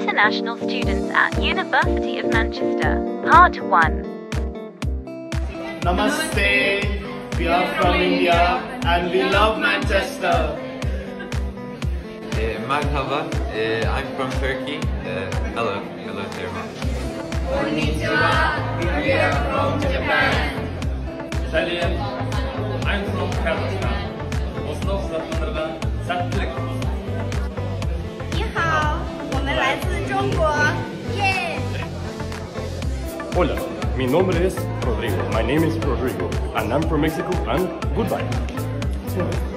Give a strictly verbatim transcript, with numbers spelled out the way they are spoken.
International Students at University of Manchester, Part one. Namaste, we are from India and we love Manchester. Uh, Merhaba, uh, I'm from Turkey. Uh, hello, hello there. Konnichiwa, we are from Japan. Salim, I'm from Kazakhstan. Oslo uzatmalarına sertlik. 你好，我们来自中国，耶！ Hola, mi nombre es Rodrigo. My name is Rodrigo, and I'm from Mexico. And goodbye.